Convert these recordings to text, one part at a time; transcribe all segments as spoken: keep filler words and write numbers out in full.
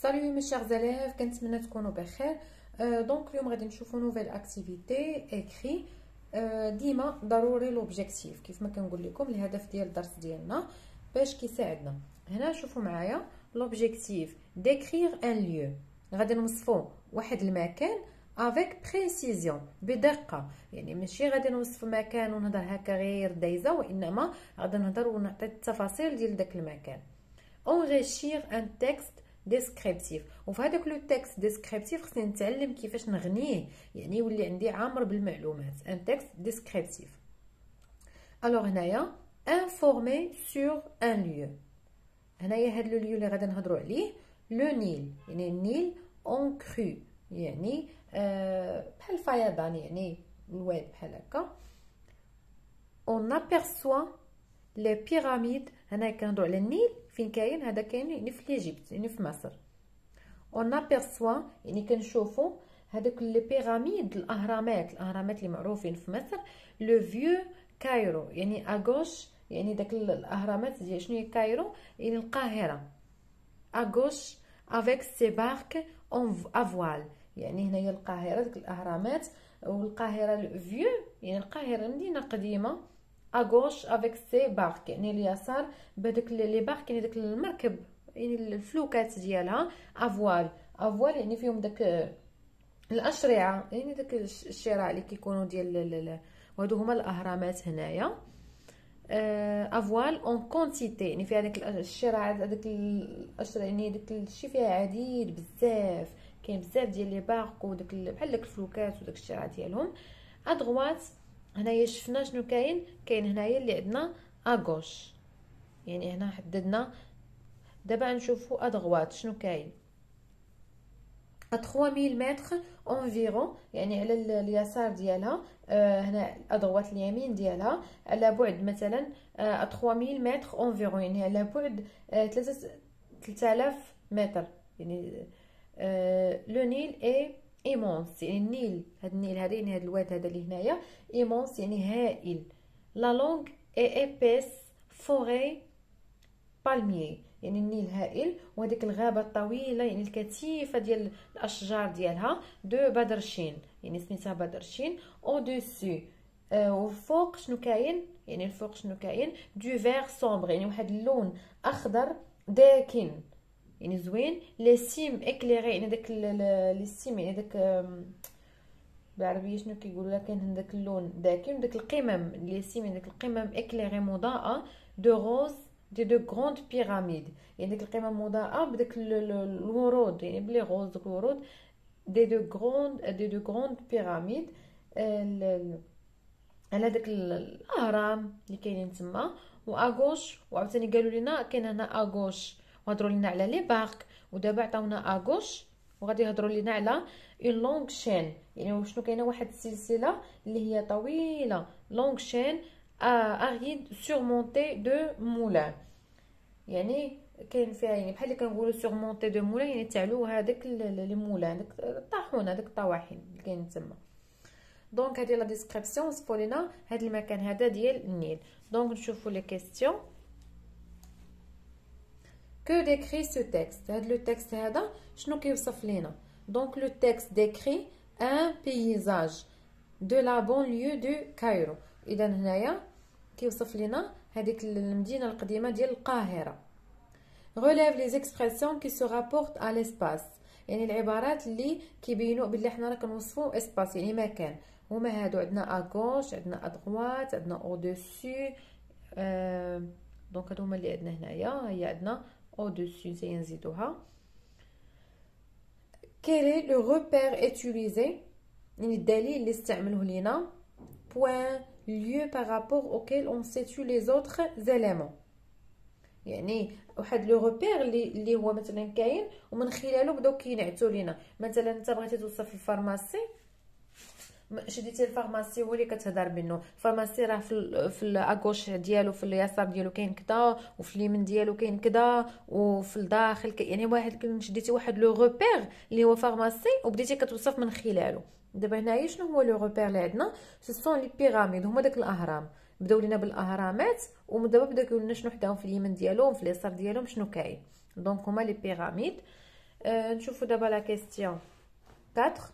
سالو مي شيرز élèves، كنتمنى تكونوا بخير. دونك اليوم غادي نشوفوا نوفيل اكتيفيتي اكري. ديما ضروري لوبجيكتيف كيف ما كنقول لكم، الهدف ديال الدرس ديالنا باش كيساعدنا. هنا شوفوا معايا لوبجيكتيف ديكرير ان ليو، غادي نوصفوا واحد المكان افيك بريسيزيون بدقه، يعني ماشي غادي نوصف مكان ونهضر هكا غير دايزه، وانما غادي نهضر ونعطي التفاصيل ديال داك المكان. enrichir un texte descriptif، وفي هذاك لو تكست ديسكريبتيف خصني نتعلم كيفاش نغنيه، يعني يولي عندي عامر بالمعلومات. ان تكست ديسكريبتيف. الوغ هنايا انفورمي سور ان ليو، هنايا هاد لو ليو اللي غادي نهضروا عليه لو نيل، يعني النيل اون كرو، يعني آه بحال الفيضان، يعني الواد بحال هكا. اون ابيرسوا لي بيراميد، هنا كنهضروا على النيل فين كاين، هذا كاين يعني في ليجيبت، يعني في مصر. اون ابيرسوا يعني كنشوفوا هذوك لي بيراميد، الاهرامات الاهرامات اللي معروفين في مصر. لو فيو كايرو، يعني اغوش، يعني داك الاهرامات ديال شنو هي كايرو، يعني القاهره. اغوش افيك سي بارك اون افوال، يعني هنايا القاهره ديك الاهرامات، والقاهره فيو يعني القاهره مدينه قديمه. اغوش افيك سي بارك يعني اليسار بهذوك لي بارك، يعني داك المركب، يعني الفلوكات ديالها. افوال افوال يعني فيهم داك الاشرعه، يعني داك الشراع اللي كيكونوا ديال، وهادو هما الاهرامات هنايا. افوال اون كونتيتي، يعني فيها داك الشراع، داك الاشرعه، يعني داك الشيء فيها عديد بزاف، كاين بزاف ديال لي بارك وداك بحال داك الفلوكات وداك الشراع ديالهم. ادغوات هنايا شفنا شنو كاين، كاين هنايا اللي عندنا اغوش، يعني هنا حددنا. دابا نشوفوا ادغوات شنو كاين. ثلاثمية متر انفيرون، يعني على اليسار ديالها. آه هنا ادغوات اليمين ديالها على بعد مثلا آه ثلاثمية متر انفيرون، يعني على بعد آه ثلاثة آلاف متر، يعني آه لو نيل اي ايمونس، يعني النيل، هاد النيل هذا، يعني هاد الواد هذا اللي هنايا ايمونس يعني هائل. لا لونغ اي ايبيس فوري بالميي، يعني النيل هائل، وهذيك الغابه الطويله يعني الكثيفه ديال الاشجار ديالها. دو بدرشين، يعني سميتها بدرشين. او دوسو آه وفوق شنو كاين، يعني الفوق شنو كاين دو فير سومبر، يعني واحد اللون اخضر داكن، يعني زوين. لي سيم اكليري، يعني داك لي سيم يعني داك بالعربيه شنو كيقولوا لها، كاين داك اللون داكن. داك القمم لي سيم يعني داك القمم اكليري مضاءه. دو روز دي دو غروند بيراميد، يعني ديك القمم مضاءه بداك الورود، يعني بلي غوز دوك الورود. دي دو غروند دي دو غروند بيراميد على داك الاهرام اللي كاينين تما. واغوش وعاوتاني قالوا لنا كاين هنا اغوش، وهضروا لنا على لي بارك. ودابا عطاونا اغوش وغادي يهضروا لنا على اون لونغ شين، يعني شنو كاينه واحد السلسله اللي هي طويله. لونغ شين اريد سورمونتي دو مولان، يعني كاين فيها يعني بحال اللي كنقولوا سورمونتي دو مولان، يعني تعلو هذاك لي مولان، داك الطاحون، هذاك الطواحن اللي كاين تما. دونك هذه لا ديسكريبسيون وصفوا لنا هذا المكان هذا ديال النيل. دونك نشوفوا لي كيسيون. كو ديكري سو تيكست، هذا لو تيكست هذا شنو كيوصف لنا؟ دونك لو تيكست ديكري ان بيزاج دو لا بونليو دو كايرو، اذا هنايا كيوصف لنا هذيك المدينه القديمه ديال القاهره. relève les expressions qui se rapportent à l'espace، يعني العبارات اللي كيبينوا بلي حنا راه كنوصفوا اسباس، يعني مكان. هما هادو عندنا اغوش، عندنا ادغوات، عندنا او دوسو. آه دونك هادو هما اللي عندنا هنايا. هي عندنا او دوسو زي نزيدوها. quel est le repère utilisé، يعني الدليل اللي استعملوه لينا. point lieu par rapport auquel on situe les autres éléments، يعني واحد لو روبير اللي اللي هو مثلا كاين ومن خلاله بداو كينعتوا لينا. مثلا انت بغيتي توصف الفارماسي، شديتي الفارماسي هو اللي كتهضر منه. الفارماسي راه في في الاغوش ديالو، في اليسار ديالو كاين كذا، وفي اليمين ديالو كاين كذا، وفي الداخل كي يعني واحد شديتي واحد لو روبير اللي هو فارماسي وبديتي كتوصف من خلاله. دابا هنايا شنو هو لو روبير اللي عندنا؟ سو سون لي بيراميد، هما داك الاهرام. بداو لينا بالاهرامات، ودابا بداو يقولوا لنا شنو حداهم في اليمين ديالهم في اليسار ديالهم شنو كاين. دونك هما لي بيراميد. euh, نشوفوا دابا la question quatre.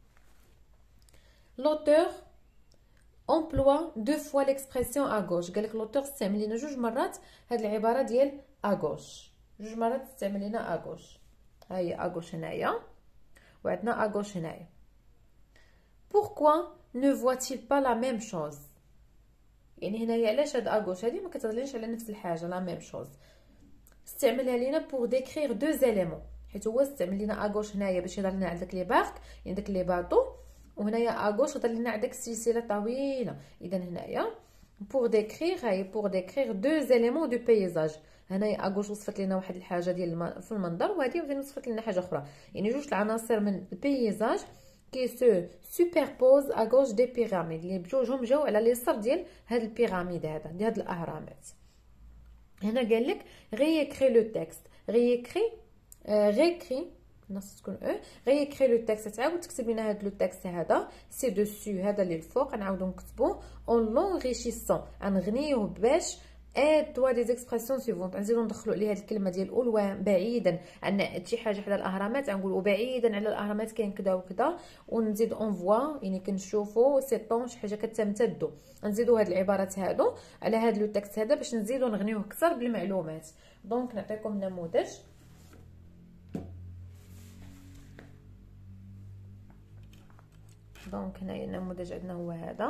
L'auteur emploie deux fois l'expression à gauche. قالك l'auteur استعمل لنا جوج مرات هاد العباره ديال à gauche. جوج مرات استعمل لنا à gauche. ها هي à gauche هنايا وعندنا à gauche هنايا. Pourquoi ne voit-il pas la même chose؟ يعني هنايا علاش هاد à gauche هادي ما كتهضرليش على نفس الحاجه la même chose. استعملها لينا pour décrire deux éléments. حيت هو استعمل لنا à gauche هنايا باش يهضر لنا على داك لي بارك يعني داك لي باطو، وهنايا à gauche هضر لنا على داك السلسله طويله. اذا هنايا pour décrire هاي pour décrire deux éléments du paysage. هنايا à gauche وصفت لنا واحد الحاجه ديال الم... في المنظر، وهذه مثلا وصفت لنا حاجه اخرى. يعني جوج العناصر من البيزاج كي سو سوبربوز à gauche des pyramides اللي بجوجهم جاو على اليسار ديال هاد البيراميد هذا ديال هاد الاهرامات. هنا قال لك réécrit le texte. réécrit réécrit ناقص تكون او réécrit le texte. تعاود تكتب لنا هاد لو تكست هذا سي دوسو هذا اللي الفوق نعاودو نكتبوه اون l'enrichissant غنغنيوه باش اد توا دي زيكسبرسيون سيفونت. نزيدو ندخلو عليه هاد الكلمه ديال اولوان بعيدا عن شي حاجه حدا الاهرامات غنقولوا بعيدا على الاهرامات كاين كذا وكذا، ونزيد اون فوا يعني كنشوفو سي طون شي حاجه كتمتدو. نزيدو هاد العبارات هادو على هاد لو تكست هذا باش نزيدو نغنيوه اكثر بالمعلومات. دونك نعطيكم نموذج. دونك هنايا النموذج عندنا هو هذا.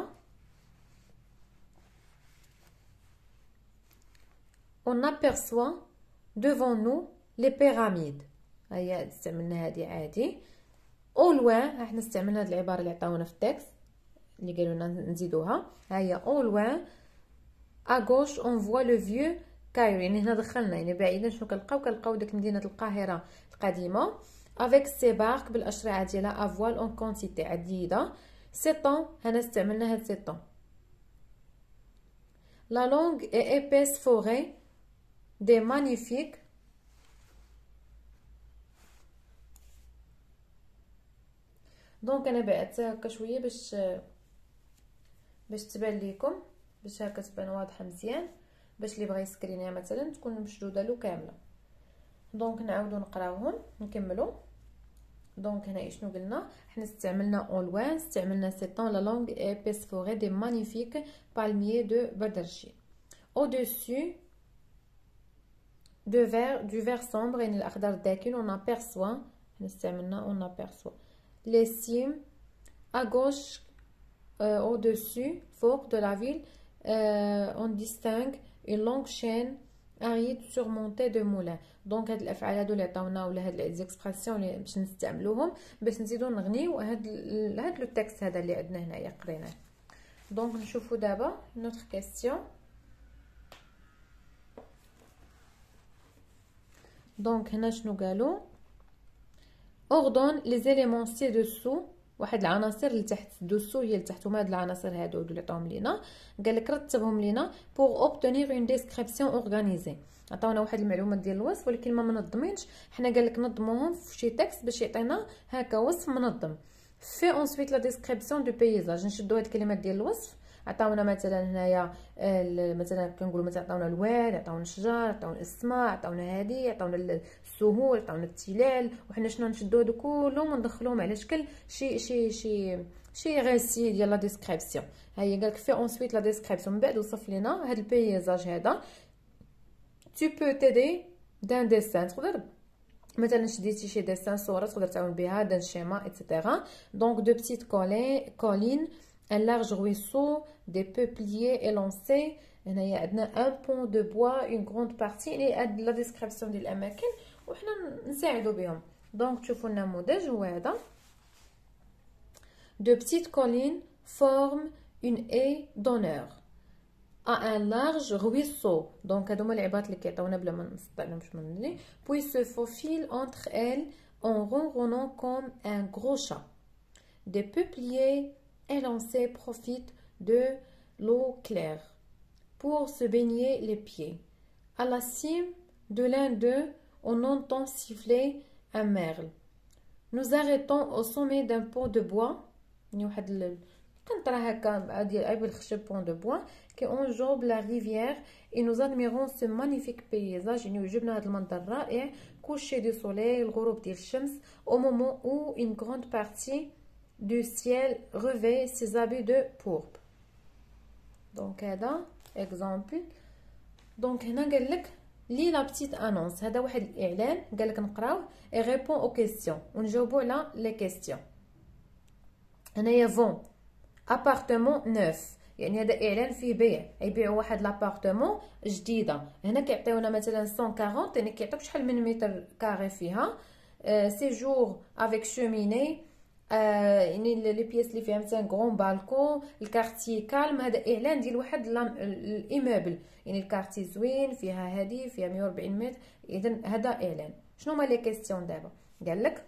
On aperçoit devant nous les pyramides. هيا استعملنا هذه عادي. او لوان احنا استعملنا هذه العباره اللي عطاونا في التكست اللي قالوا لنا نزيدوها. هيا او لوان à gauche on voit le vieux Cairo. يعني هنا دخلنا يعني بعيدا شنو كنلقاو؟ كنلقاو ديك مدينه القاهره القديمه avec ses barques بالاشرعه ديالها à voile en quantité عديده. سيطون هنا استعملنا هاد سيطون. la longue et épaisse forêt des magnifiques دونك انا بعتها هكا شويه باش باش تبان ليكم، باش هكا تبان واضحه مزيان، باش اللي بغى يسكرينيها مثلا تكون مشدوده له كامله. دونك نعاودو نقراوهم نكملوا. دونك هنا شنو قلنا؟ حنا استعملنا اون لوان، استعملنا سيطون لا لونغ ايبيس فوري دي مانيفيك بالميي دو بدرشي. او دوسو دو فير دو فير سومبر يعني الاخضر الداكن. اون ابيرسوا حنا استعملنا اون ابيرسوا لي سيم à gauche euh, au-dessus fort de la ville euh, on distingue une longue chaîne aride surmontée de moulins. دونك هاد الافعال هادو اللي عطاونا ولا هاد ليزيكسبرسيون اللي باش نستعملوهم باش نزيدو نغنيو هاد هاد لو تكست هذا اللي عندنا هنايا قريناه. دونك نشوفوا دابا نوتر كيسيون. دونك هنا شنو قالوا؟ ordonne les éléments ci-dessous. واحد العناصر اللي تحت دوسو هي لتحت، هما هاد العناصر هادو اللي عطاهم لينا قال لك رتبهم لينا pour obtenir une description organisée. عطاونا واحد المعلومات ديال الوصف ولكن ما منظمينش، حنا قال لك نظموهم في شي تكست باش يعطينا هكا وصف منظم. في ensuite la description du paysage. نشدو هاد الكلمات ديال الوصف. عطاونا مثلا هنايا مثلا كنقولوا مثلا عطاونا الواد، عطاونا الشجر، عطاونا السماء، عطاونا هادي، عطاونا السهول، عطاونا التلال، وحنا شنو نشدو هادو كلهم وندخلوهم على شكل شي شي شي شي غاسي ديال لا ديسكريبسيون. ها هي قالك في انسويت لا ديسكريبسيون من بعد وصف لينا هاد البيزاج هذا. tu peux t'aider d'un dessin. تقدر مثلا شديتي شي ديسان صوره تقدر تعاون بها دان شيما ايتترا. دونك دو بتيت كولين un large ruisseau, des peupliers élancés. هنايا عندنا un pont de bois, une grande partie. يعني هاد لا ديسكريبسيون ديال الاماكن وحنا نساعدوا بهم. دونك تشوفوا النموذج هو هذا. de petites collines forment une haie d'honneur à un large ruisseau. دونك هادو هما العبارات اللي كيعطيونا بلا ما نسطعلهمش من هنا. puis se faufile entre elles en ronronnant comme un gros chat. des peupliers élancés profitent de l'eau claire pour se baigner les pieds. À la cime de l'un d'eux, on entend siffler un merle. Nous arrêtons au sommet d'un pont de bois. يعني واحد قنطره هكا ديال عيب الخشب بون دو بوان كي اونجوب لا ريفيير اي نو ادميرون سو مانيفيك بيزاج. يعني يعجبنا هذا المنظر الرائع كوشي دو سوليل الغروب ديال الشمس او مومون او اون غروند بارتي دو سيل ريفي سي زابي دو بورب. دونك هذا اكزامبل. دونك هنا قال لك لي لا بتيت انونس، هذا واحد الاعلان قال لك نقراوه اي ريبون او كيسيون ونجاوبوا على لي كيسيون. هنايا فون ابارتمون نوف، يعني هذا اعلان فيه بيع، يبيعوا واحد لابارتمون جديده. هنا كيعطيونا مثلا مية وأربعين، يعني كيعطيوك شحال من متر كاري فيها. أه سيجور افيك شوميني، أه يعني لي بياس اللي فيها مثلا غون بالكون، الكارتي كالم. هذا اعلان ديال واحد الايموبل، يعني الكارتي زوين فيها هادي فيها مية وأربعين متر. اذا هذا اعلان. شنو هما لي كيسيون دابا؟ قال لك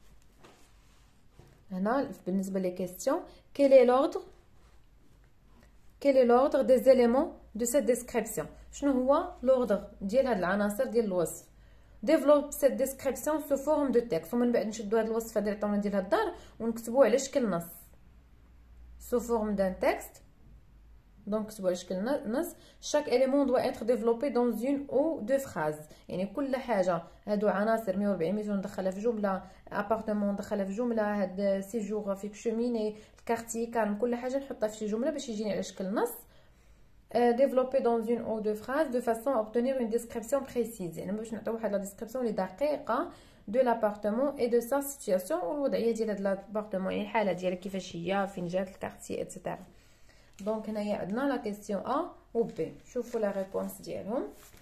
هنا بالنسبه لي كيسيون quel est l'ordre quel est l'ordre des éléments de cette description. شنو هو l'ordre ديال هاد العناصر ديال الوصف. développe cette description sous forme de texte. ومن بعد نشدو هاد الوصف هذا اللي عطاونا ديال هاد الدار ونكتبوه على شكل نص sous forme d'un texte. دونك كتبوا على شكل نص. chaque élément doit être développé dans une ou deux phrases. يعني كل حاجه هادو عناصر مية وأربعين متر ندخلها في جمله، ابارتمون ندخلها في جمله، هاد سيجور فيك شوميني، الكارتي كان كل حاجه نحطها في شي جمله باش يجيني على شكل نص. développer dans une ou deux phrases de façon à obtenir une description précise. يعني باش نعطيو واحد لا ديسكريبسيون اللي دقيقه دو لابارتمون اي دو سا سيتوياسيون والوضعيه ديال هاد لابارتمون، يعني الحاله ديالها كيفاش هي، فين جات الكارتي ايتترا. دونك هنايا عندنا لا كيسيون ا و بي. شوفوا لا ريبونس ديالهم.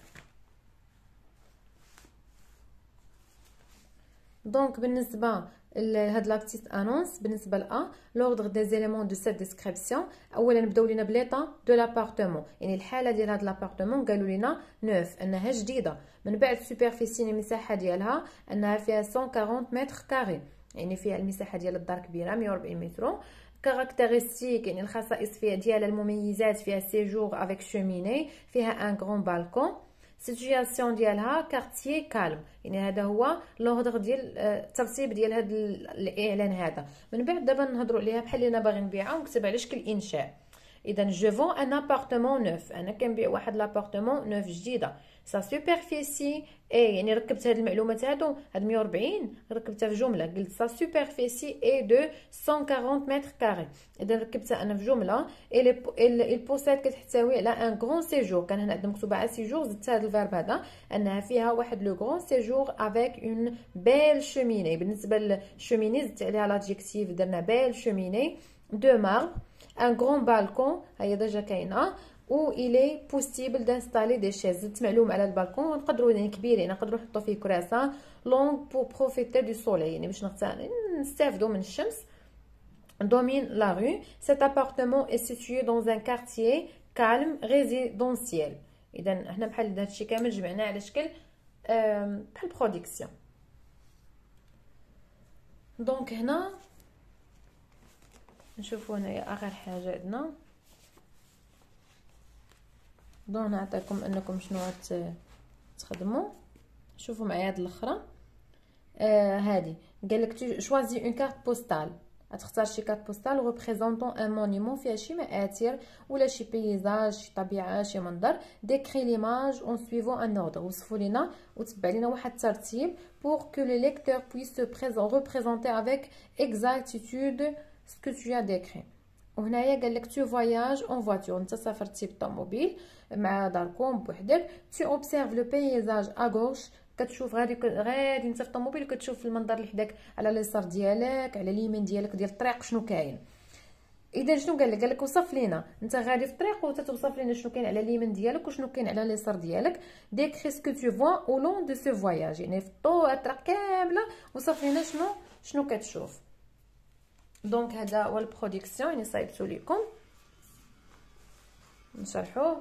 دونك بالنسبه لهاد لا بتيت انونس، بالنسبه لا لوردر دي زيليمون دو سيت ديسكريبسيون، اولا نبداو لينا بليطا دو لابارتمون، يعني الحاله ديال هاد لابارتمون قالوا لينا نوف انها جديده. من بعد سوبرفيسي المساحه ديالها انها فيها مية وأربعين متر كاري، يعني فيها المساحه ديال الدار كبيره مية وأربعين متر. كاركتيرستيك يعني الخصائص فيها ديالها المميزات، فيها سيجور افيك شوميني، فيها ان غران بالكون. سيتوياسيون ديالها كارتيي كالم، يعني هذا هو لوردر ديال الترتيب ديال هذا الاعلان هذا. من بعد دابا نهضروا عليها بحال اللي انا باغي نبيعها ونكتب على شكل انشاء. اذا جو فون ان ابارتمون نوف، انا كنبيع واحد لابارتمون نوف جديده. سا سوبرفيسي اي، يعني ركبت هاد المعلومات هادو هاد مية وأربعين ركبتها في جمله، قلت سا سوبرفيسي اي دو مية وأربعين متر كاري. اذا ركبتها انا في جمله اي البوسيد كتحتوي على ان غران سيجور. كان هنا عندنا مكتوبه على سيجور، زدت هذا الفيرب هذا انها فيها واحد لو غران سيجور افيك اون بيل شوميني. بالنسبه للشوميني زدت عليها لادجيكتيف، درنا بيل شوميني دو ماربر ان غران بالكون، هي ديجا كاينه. و الي بوسيبل دانستالي دي شيز، زدت معلومه على البالكون ونقدروا يعني كبير، يعني نقدروا نحطوا فيه كراسه لونغ بو بروفيتي دو سوليل، يعني باش نستافدوا من الشمس. domine la rue. Cet appartement est situé dans un quartier calme résidentiel. اذا حنا بحال هذا الشيء كامل جمعناه على شكل بحال برودكسيون. دونك هنا نشوفوا هنايا اخر حاجه عندنا. دون نعطيكم انكم شنو تخدموا. شوفوا معايا هاد الاخرى. آه هادي قال لك شوازي اون كارت بوستال، غتختار شي كارت بوستال ريبريزونطون ان مونيمون فيها شي مآثر ولا شي بيزاج، شي طبيعه، شي منظر. ديكري ليماج اون سويفون ان اوردر، وصفوا لينا وتبع لينا واحد الترتيب pour que le lecteur puisse se représenter avec exactitude ce que tu as décrit. وهنايا قال لك تو فواياج اون فواتور، انت سافرتي بالطوموبيل مع داركم بوحدك. تو اوبسيرف لو بيزاج ا غوش، كتشوف غادي غادي انت في الطوموبيل وكتشوف المنظر اللي حداك على اليسار ديالك، على اليمين ديالك ديال الطريق شنو كاين. اذا شنو قال لك؟ قال لك وصف لينا انت غادي في الطريق وتتوصف لينا شنو كاين على اليمين ديالك وشنو كاين على اليسار ديالك. ديكري سكو تو فوا او لون دو سو فواياج، يعني في الطو الطريق كامله وصف لينا شنو شنو كتشوف. دونك هذا هو البرودكسيون، يعني صايبتو لكم نشرحوه.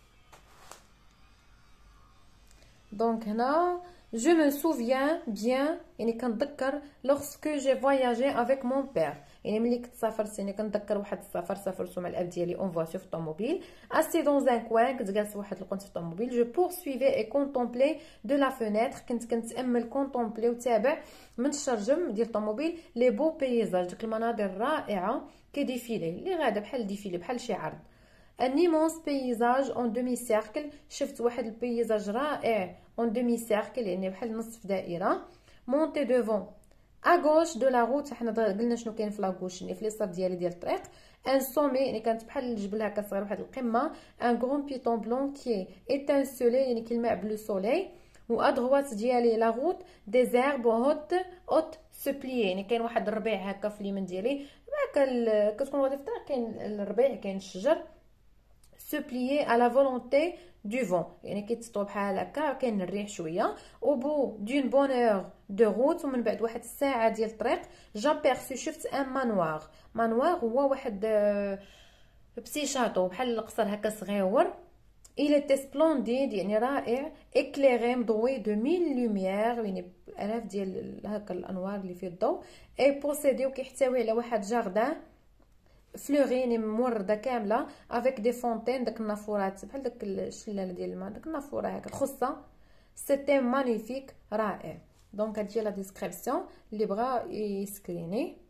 دونك هنا je me souviens bien، يعني كنتذكر lorsque j'ai voyagé avec mon père، يعني ملي كنت سافرت، يعني كنتذكر واحد السفر سافرتو مع الاب ديالي اون فواتور في الطوموبيل. assis dans un coin، كنت جالسه واحد الكونت في الطوموبيل. je poursuivais et contemplais de la fenêtre، كنت كنتامل كونطومبلي وتابع من الشرجم ديال الطوموبيل لي بو بيزاج، ديك المناظر الرائعه كي ديفيلي اللي غادا بحال ديفيلي بحال شي عرض. ان ايمونس بيزاج اون دومي سيركل، شفت واحد البيزاج رائع اون دومي سيركل يعني بحال نصف دائره. مونتي دوفون اغوش دو لا روت، حنا قلنا شنو كاين في لاغوش يعني في اليسار ديالي ديال الطريق. ان سومي يعني كانت بحال الجبل هكا صغير واحد القمه. ان غرون بيتون بلون كي ايتانسولي يعني كيلمع بلو سولي. و ادغوات ديالي لا روت دي زيرب هوت اوت سبلي يعني كاين واحد الربيع هكا في اليمين ديالي هكا كتكون غادي في الطريق كاين الربيع كاين الشجر. سبليي على فولونتي دو فون يعني كيتسطو بحال هكا كاين الريح شويه. او بو دون بونور دو روت ومن بعد واحد الساعه ديال الطريق جابيرسو شفت ان مانوار. مانوار هو واحد بسي شاطو بحال القصر هكا صغيور. il était splendide يعني رائع. éclairé مضوي de mille lumières يعني الاف ديال هكا الانوار اللي فيه الضوء. اي بوسيدي وكيحتوي على واحد جاردان فلوري يعني مورده كامله افيك دي فونتين داك النافورات بحال داك الشلاله ديال الماء داك النافوره هكا الخصه. سيتي مانيفيك رائع. دونك هادي هي لا ديسكريبسيون اللي بغا يسكريني.